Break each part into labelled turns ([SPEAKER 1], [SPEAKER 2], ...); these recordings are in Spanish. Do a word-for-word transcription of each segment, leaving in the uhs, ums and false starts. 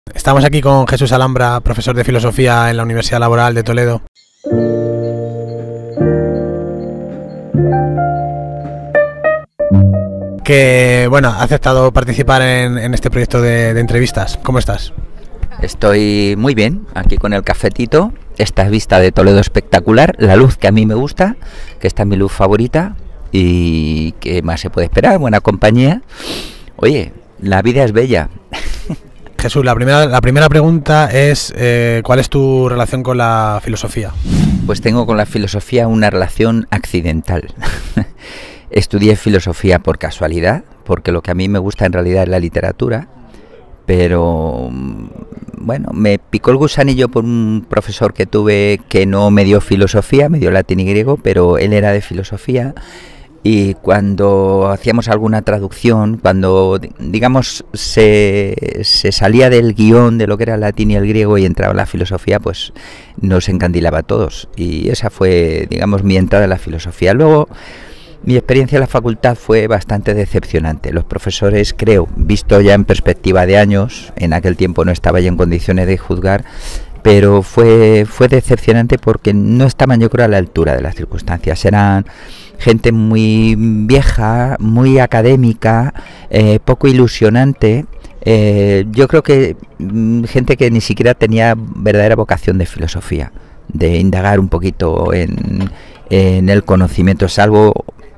[SPEAKER 1] Estamos aquí con Jesús Alhambra, profesor de Filosofía en la Universidad Laboral de Toledo. Que, bueno, ha aceptado participar en, en este proyecto de, de entrevistas. ¿Cómo estás?
[SPEAKER 2] Estoy muy bien, aquí con el cafetito, esta vista de Toledo espectacular, la luz que a mí me gusta, que esta es mi luz favorita, y ¿qué más se puede esperar? Buena compañía. Oye, la vida es bella.
[SPEAKER 1] Jesús, la primera, la primera pregunta es eh, ¿cuál es tu relación con la filosofía?
[SPEAKER 2] Pues tengo con la filosofía una relación accidental. Estudié filosofía por casualidad, porque lo que a mí me gusta en realidad es la literatura, pero bueno, me picó el gusanillo por un profesor que tuve que no me dio filosofía, me dio latín y griego, pero él era de filosofía. Y cuando hacíamos alguna traducción, cuando digamos se, se salía del guión de lo que era el latín y el griego y entraba la filosofía, pues nos encandilaba a todos. Y esa fue, digamos, mi entrada en la filosofía. Luego, mi experiencia en la facultad fue bastante decepcionante. Los profesores, creo, visto ya en perspectiva de años, en aquel tiempo no estaba ya en condiciones de juzgar, pero fue, fue decepcionante porque no estaban, yo creo, a la altura de las circunstancias. Eran gente muy vieja, muy académica, eh, poco ilusionante. Eh, yo creo que mm, gente que ni siquiera tenía verdadera vocación de filosofía, de indagar un poquito en, en el conocimiento, salvo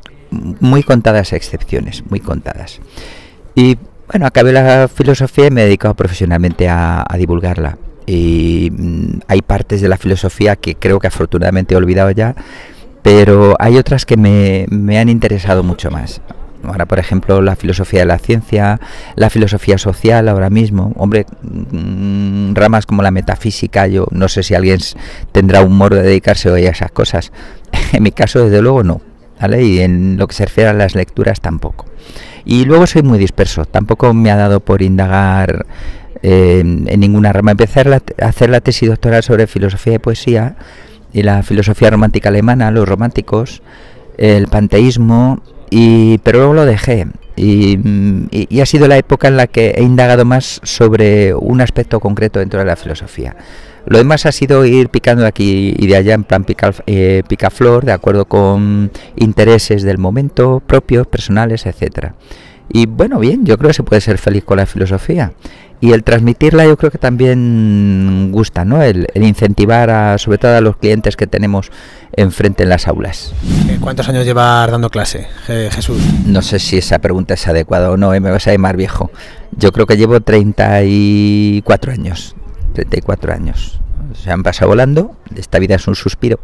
[SPEAKER 2] muy contadas excepciones, muy contadas. Y bueno, acabé la filosofía y me he dedicado profesionalmente a, a divulgarla. Y mmm, hay partes de la filosofía que creo que afortunadamente he olvidado ya, pero hay otras que me, me han interesado mucho más. Ahora, por ejemplo, la filosofía de la ciencia, la filosofía social ahora mismo. Hombre, mmm, ramas como la metafísica, yo no sé si alguien tendrá humor de dedicarse hoy a esas cosas. En mi caso, desde luego, no, ¿vale? Y en lo que se refiere a las lecturas, tampoco. Y luego soy muy disperso, tampoco me ha dado por indagar eh, en ninguna rama. Empecé a, la, a hacer la tesis doctoral sobre filosofía y poesía, y la filosofía romántica alemana, los románticos, el panteísmo, y pero luego lo dejé. Y, y, y ha sido la época en la que he indagado más sobre un aspecto concreto dentro de la filosofía. Lo demás ha sido ir picando de aquí y de allá en plan pica, eh, picaflor, de acuerdo con intereses del momento, propios, personales, etcétera. Y bueno, bien, yo creo que se puede ser feliz con la filosofía. Y el transmitirla yo creo que también gusta, ¿no? El, el incentivar a, sobre todo a los clientes que tenemos enfrente en las aulas.
[SPEAKER 1] ¿Cuántos años llevas dando clase, Jesús?
[SPEAKER 2] No sé si esa pregunta es adecuada o no, ¿eh? Me vas a llamar viejo. Yo creo que llevo treinta y cuatro años. treinta y cuatro años. Se han pasado volando, esta vida es un suspiro.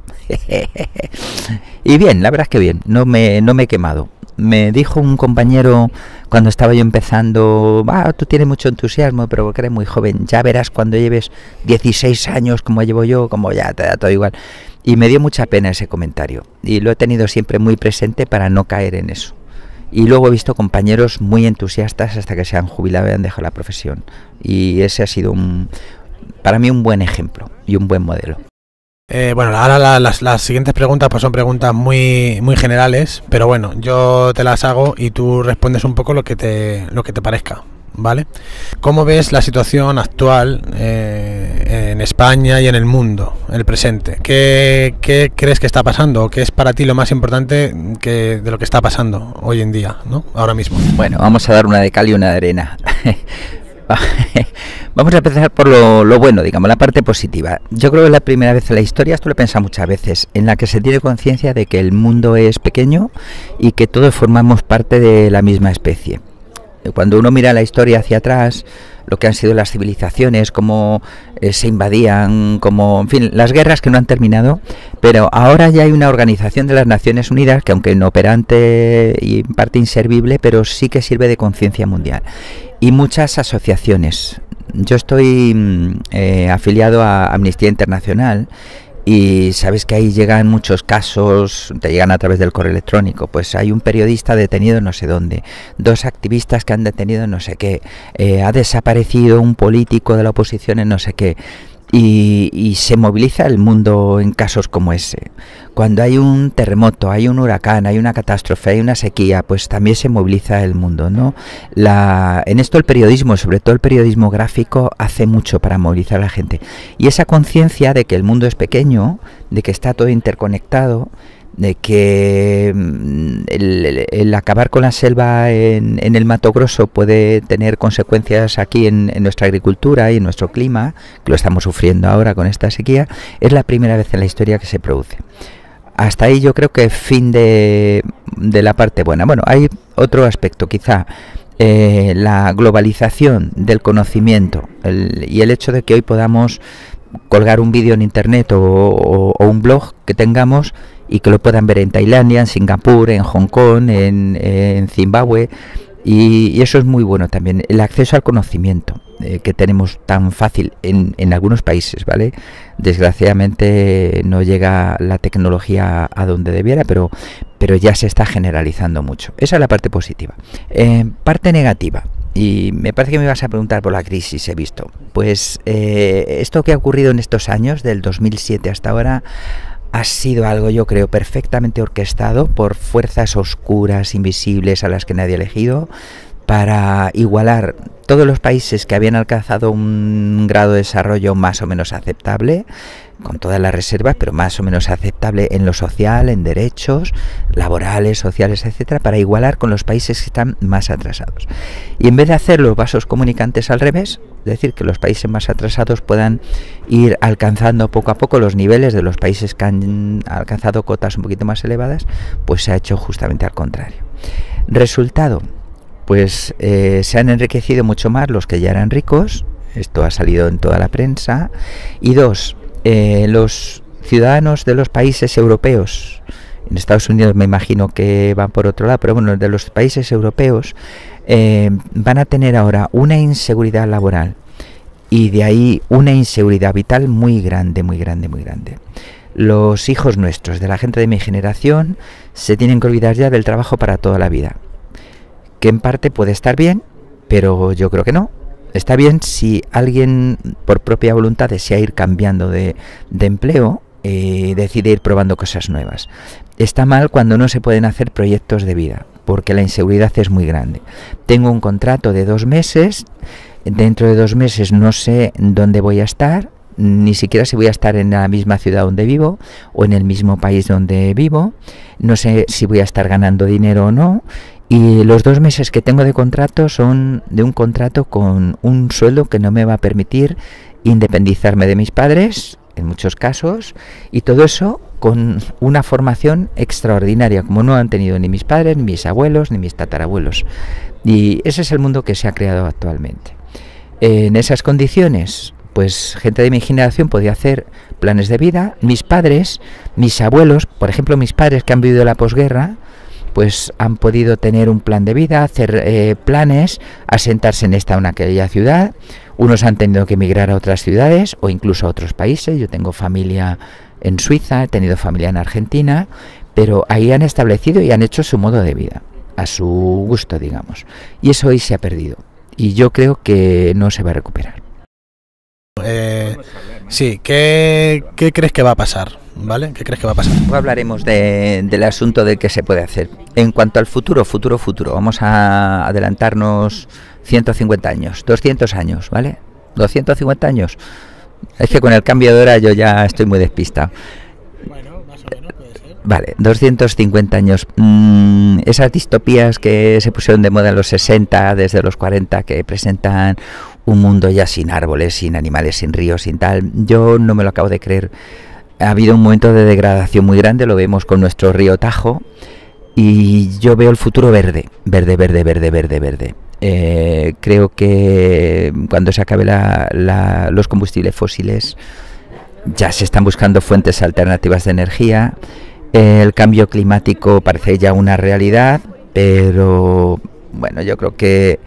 [SPEAKER 2] Y bien, la verdad es que bien, no me, no me he quemado. Me dijo un compañero cuando estaba yo empezando, ah, tú tienes mucho entusiasmo, pero que eres muy joven, ya verás cuando lleves dieciséis años como llevo yo, como ya te da todo igual. Y me dio mucha pena ese comentario, y lo he tenido siempre muy presente para no caer en eso. Y luego he visto compañeros muy entusiastas hasta que se han jubilado y han dejado la profesión. Y ese ha sido un, para mí un buen ejemplo y un buen modelo.
[SPEAKER 1] Eh, bueno, ahora la, las, las siguientes preguntas pues son preguntas muy muy generales, pero bueno, yo te las hago y tú respondes un poco lo que te lo que te parezca, ¿vale? ¿Cómo ves la situación actual eh, en España y en el mundo, en el presente? ¿Qué, qué crees que está pasando? ¿O qué es para ti lo más importante que, de lo que está pasando hoy en día, ¿no? Ahora mismo.
[SPEAKER 2] Bueno, vamos a dar una de cal y una de arena. Vamos a empezar por lo, lo bueno, digamos, la parte positiva. Yo creo que es la primera vez en la historia, esto lo he pensado muchas veces, en la que se tiene conciencia de que el mundo es pequeño y que todos formamos parte de la misma especie. Cuando uno mira la historia hacia atrás, lo que han sido las civilizaciones, cómo eh, se invadían, como, en fin, las guerras que no han terminado, pero ahora ya hay una organización de las Naciones Unidas que, aunque inoperante y en parte inservible, pero sí que sirve de conciencia mundial. Y muchas asociaciones. Yo estoy eh, afiliado a Amnistía Internacional y sabes que ahí llegan muchos casos, te llegan a través del correo electrónico. Pues hay un periodista detenido no sé dónde, dos activistas que han detenido no sé qué, eh, ha desaparecido un político de la oposición en no sé qué. y, y se moviliza el mundo en casos como ese. Cuando hay un terremoto, hay un huracán, hay una catástrofe, hay una sequía, pues también se moviliza el mundo, ¿no? La, en esto el periodismo, sobre todo el periodismo gráfico, hace mucho para movilizar a la gente. Y esa conciencia de que el mundo es pequeño, de que está todo interconectado, de que el, el, el acabar con la selva en, en el Mato Grosso puede tener consecuencias aquí en, en nuestra agricultura y en nuestro clima, que lo estamos sufriendo ahora con esta sequía, es la primera vez en la historia que se produce. Hasta ahí yo creo que fin de, de la parte buena. Bueno, hay otro aspecto, quizá eh, la globalización del conocimiento el, y el hecho de que hoy podamos colgar un vídeo en internet o, o, o un blog que tengamos y que lo puedan ver en Tailandia, en Singapur, en Hong Kong, en, en Zimbabue, y, y eso es muy bueno también, el acceso al conocimiento eh, que tenemos tan fácil en, en algunos países, ¿vale? Desgraciadamente no llega la tecnología a donde debiera, pero, pero ya se está generalizando mucho. Esa es la parte positiva. Eh, parte negativa. Y me parece que me ibas a preguntar por la crisis, he visto. Pues eh, esto que ha ocurrido en estos años, del dos mil siete hasta ahora, ha sido algo, yo creo, perfectamente orquestado por fuerzas oscuras, invisibles, a las que nadie ha elegido, para igualar todos los países que habían alcanzado un grado de desarrollo más o menos aceptable, con todas las reservas, pero más o menos aceptable en lo social, en derechos laborales, sociales, etcétera, para igualar con los países que están más atrasados. Y en vez de hacer los vasos comunicantes al revés, es decir, que los países más atrasados puedan ir alcanzando poco a poco los niveles de los países que han alcanzado cotas un poquito más elevadas, pues se ha hecho justamente al contrario. Resultado, pues eh, se han enriquecido mucho más los que ya eran ricos, esto ha salido en toda la prensa, y dos, eh, los ciudadanos de los países europeos, en Estados Unidos me imagino que van por otro lado, pero bueno, de los países europeos eh, van a tener ahora una inseguridad laboral y de ahí una inseguridad vital muy grande, muy grande, muy grande. Los hijos nuestros, de la gente de mi generación, se tienen que olvidar ya del trabajo para toda la vida, que en parte puede estar bien, pero yo creo que no. Está bien si alguien por propia voluntad desea ir cambiando de, de empleo, eh, decide ir probando cosas nuevas. Está mal cuando no se pueden hacer proyectos de vida, porque la inseguridad es muy grande. Tengo un contrato de dos meses, dentro de dos meses no sé dónde voy a estar, ni siquiera si voy a estar en la misma ciudad donde vivo o en el mismo país donde vivo, no sé si voy a estar ganando dinero o no. Y los dos meses que tengo de contrato son de un contrato con un sueldo que no me va a permitir independizarme de mis padres, en muchos casos, y todo eso con una formación extraordinaria, como no han tenido ni mis padres, ni mis abuelos, ni mis tatarabuelos. Y ese es el mundo que se ha creado actualmente. En esas condiciones, pues gente de mi generación podía hacer planes de vida. Mis padres, mis abuelos, por ejemplo, mis padres que han vivido la posguerra, pues han podido tener un plan de vida, hacer eh, planes, asentarse en esta o en aquella ciudad. Unos han tenido que emigrar a otras ciudades o incluso a otros países. Yo tengo familia en Suiza, he tenido familia en Argentina, pero ahí han establecido y han hecho su modo de vida, a su gusto, digamos. Y eso hoy se ha perdido. Y yo creo que no se va a recuperar.
[SPEAKER 1] Eh, sí, ¿qué, ¿qué crees que va a pasar? ¿Vale? ¿Qué crees que va a pasar?
[SPEAKER 2] Luego hablaremos de, del asunto de qué se puede hacer. En cuanto al futuro, futuro, futuro, vamos a adelantarnos ciento cincuenta años, doscientos años, ¿vale? doscientos cincuenta años. Es que con el cambio de hora yo ya estoy muy despistado.
[SPEAKER 1] Bueno, más o menos puede ser.
[SPEAKER 2] Vale, doscientos cincuenta años. Mm, esas distopías que se pusieron de moda en los sesenta, desde los cuarenta, que presentan un mundo ya sin árboles, sin animales, sin ríos, sin tal, yo no me lo acabo de creer. Ha habido un momento de degradación muy grande, lo vemos con nuestro río Tajo, y yo veo el futuro verde, verde, verde, verde, verde, verde. Eh, creo que cuando se acabe la, la, los combustibles fósiles, ya se están buscando fuentes alternativas de energía. Eh, el cambio climático parece ya una realidad, pero bueno, yo creo que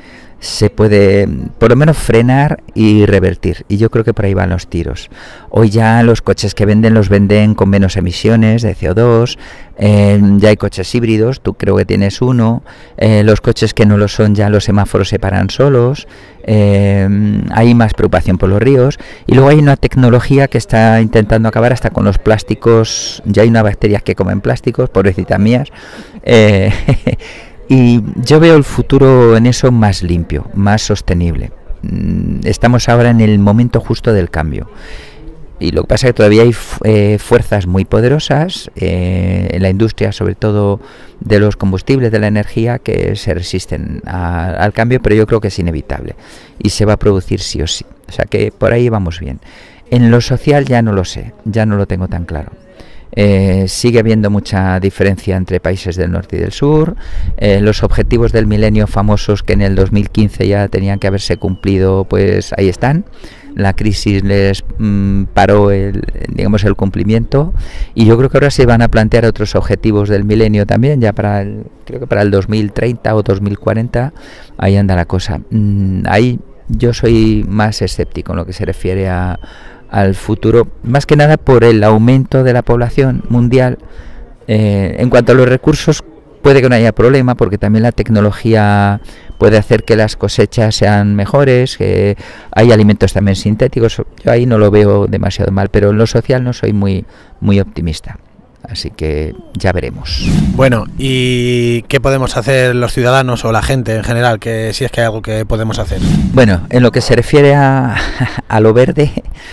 [SPEAKER 2] se puede por lo menos frenar y revertir, y yo creo que por ahí van los tiros. Hoy ya los coches que venden los venden con menos emisiones de C O dos, eh, ya hay coches híbridos, tú creo que tienes uno, eh, los coches que no lo son ya los semáforos se paran solos, eh, hay más preocupación por los ríos, y luego hay una tecnología que está intentando acabar hasta con los plásticos, ya hay unas bacterias que comen plásticos, pobrecitas mías, eh, y yo veo el futuro en eso más limpio, más sostenible. Estamos ahora en el momento justo del cambio. Y lo que pasa es que todavía hay eh, fuerzas muy poderosas eh, en la industria, sobre todo de los combustibles, de la energía, que se resisten a, al cambio, pero yo creo que es inevitable y se va a producir sí o sí. O sea que por ahí vamos bien. En lo social ya no lo sé, ya no lo tengo tan claro. Eh, sigue habiendo mucha diferencia entre países del norte y del sur. Eh, los objetivos del milenio famosos que en el dos mil quince ya tenían que haberse cumplido, pues ahí están. La crisis les mmm, paró el, digamos, el cumplimiento, y yo creo que ahora se van a plantear otros objetivos del milenio también, ya para el, creo que para el dos mil treinta o dos mil cuarenta, ahí anda la cosa. Mm, ahí yo soy más escéptico en lo que se refiere a al futuro, más que nada por el aumento de la población mundial. Eh, en cuanto a los recursos, puede que no haya problema, porque también la tecnología puede hacer que las cosechas sean mejores, que hay alimentos también sintéticos. Yo ahí no lo veo demasiado mal, pero en lo social no soy muy, muy optimista. Así que ya veremos.
[SPEAKER 1] Bueno, ¿y qué podemos hacer los ciudadanos o la gente en general? Que si es que hay algo que podemos hacer.
[SPEAKER 2] Bueno, en lo que se refiere a, a lo verde,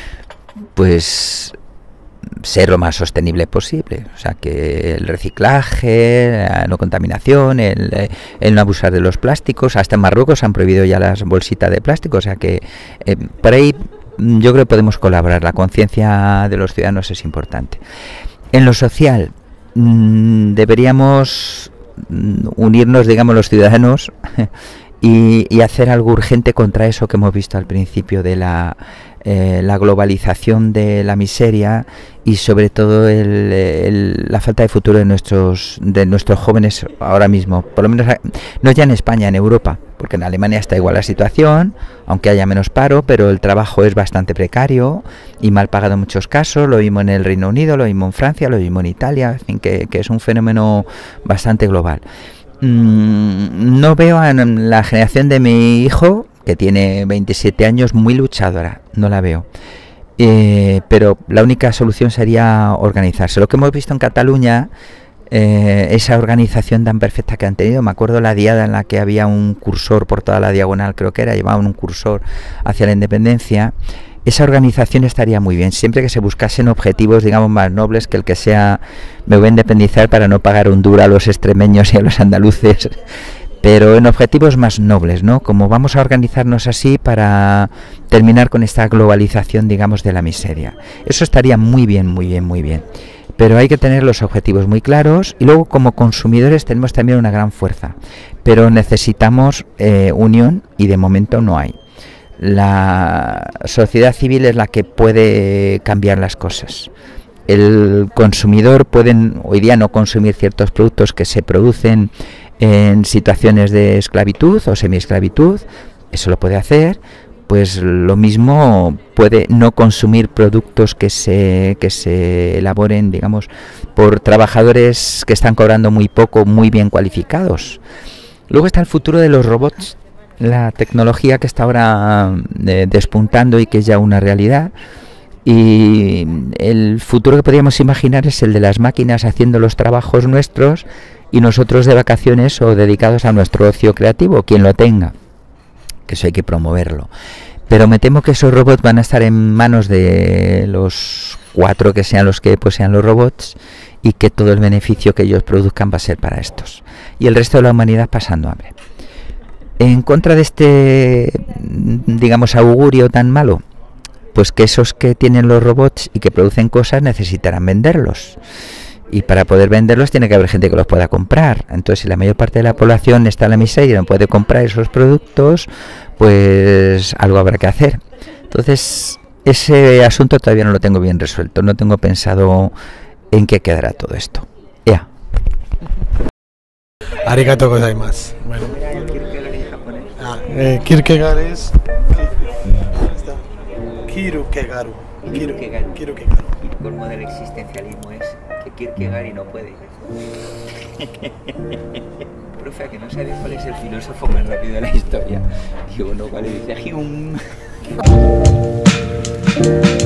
[SPEAKER 2] pues ser lo más sostenible posible, o sea, que el reciclaje, la no contaminación, el, el no abusar de los plásticos. Hasta en Marruecos han prohibido ya las bolsitas de plástico, o sea que eh, por ahí yo creo que podemos colaborar. La conciencia de los ciudadanos es importante. En lo social, mmm, deberíamos unirnos, digamos, los ciudadanos y, y hacer algo urgente contra eso que hemos visto al principio de la Eh, la globalización de la miseria, y sobre todo el, el, la falta de futuro de nuestros de nuestros jóvenes ahora mismo, por lo menos no ya en España, en Europa, porque en Alemania está igual la situación, aunque haya menos paro, pero el trabajo es bastante precario y mal pagado en muchos casos. Lo mismo en el Reino Unido, lo mismo en Francia, lo mismo en Italia, en fin, que, que es un fenómeno bastante global. Mm, no veo a la generación de mi hijo, que tiene veintisiete años, muy luchadora, no la veo. Eh, pero la única solución sería organizarse. Lo que hemos visto en Cataluña, eh, esa organización tan perfecta que han tenido, me acuerdo la diada en la que había un cursor por toda la diagonal, creo que era, llevaban un cursor hacia la independencia. Esa organización estaría muy bien, siempre que se buscasen objetivos, digamos, más nobles que el que sea, me voy a independizar para no pagar un duro a los extremeños y a los andaluces, pero en objetivos más nobles, ¿no? Como vamos a organizarnos así para terminar con esta globalización, digamos, de la miseria. Eso estaría muy bien, muy bien, muy bien. Pero hay que tener los objetivos muy claros, y luego como consumidores tenemos también una gran fuerza, pero necesitamos eh, unión, y de momento no hay. La sociedad civil es la que puede cambiar las cosas. El consumidor puede hoy día no consumir ciertos productos que se producen en situaciones de esclavitud o semiesclavitud, eso lo puede hacer. Pues lo mismo puede no consumir productos que se que se elaboren, digamos, por trabajadores que están cobrando muy poco, muy bien cualificados. Luego está el futuro de los robots, la tecnología que está ahora eh, despuntando y que es ya una realidad. Y el futuro que podríamos imaginar es el de las máquinas haciendo los trabajos nuestros y nosotros de vacaciones o dedicados a nuestro ocio creativo, quien lo tenga, que eso hay que promoverlo. Pero me temo que esos robots van a estar en manos de los cuatro que sean los que posean los robots, y que todo el beneficio que ellos produzcan va a ser para estos, y el resto de la humanidad pasando hambre. En contra de este, digamos, augurio tan malo, pues que esos que tienen los robots y que producen cosas necesitarán venderlos. Y para poder venderlos tiene que haber gente que los pueda comprar. Entonces, si la mayor parte de la población está en la miseria y no puede comprar esos productos, pues algo habrá que hacer. Entonces, ese asunto todavía no lo tengo bien resuelto. No tengo pensado en qué quedará todo esto. Ya.
[SPEAKER 1] Arigato gozaimasu. Bueno. Ah, eh, Kierkegaard es... Kierkegaard.
[SPEAKER 2] Kierkegaard.
[SPEAKER 1] Kierkegaard.
[SPEAKER 2] El colmo del existencialismo es que Kierkegaard y no puede. Profe, ¿a que no sabes cuál es el filósofo más rápido de la historia? Digo, no, ¿cuál? Dice Hume.